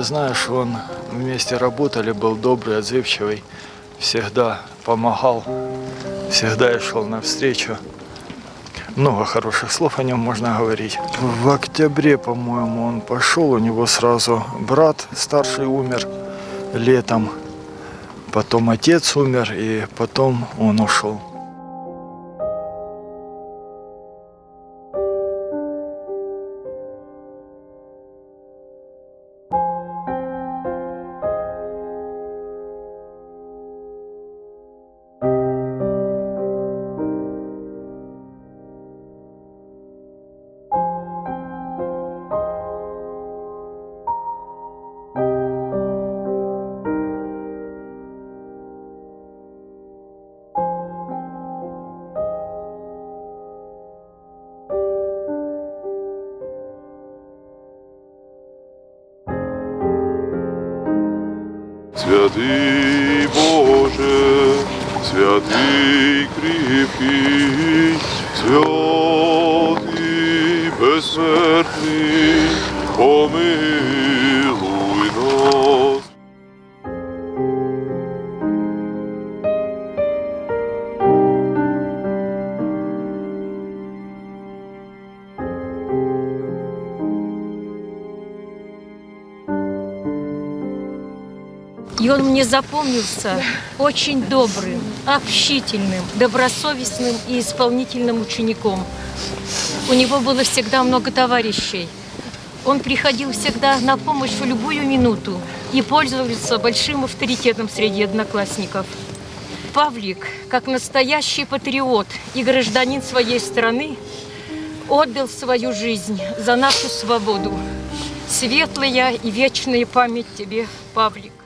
ты знаешь, он вместе работали, был добрый, отзывчивый, всегда помогал, всегда шел навстречу. Много хороших слов о нем можно говорить. В октябре, по-моему, он пошел, у него сразу брат старший умер летом, потом отец умер, и потом он ушел. Святый Боже, святый крепкий, святый бессмертный, помилуй нас. И он мне запомнился очень добрым, общительным, добросовестным и исполнительным учеником. У него было всегда много товарищей. Он приходил всегда на помощь в любую минуту и пользовался большим авторитетом среди одноклассников. Павлик, как настоящий патриот и гражданин своей страны, отдал свою жизнь за нашу свободу. Светлая и вечная память тебе, Павлик.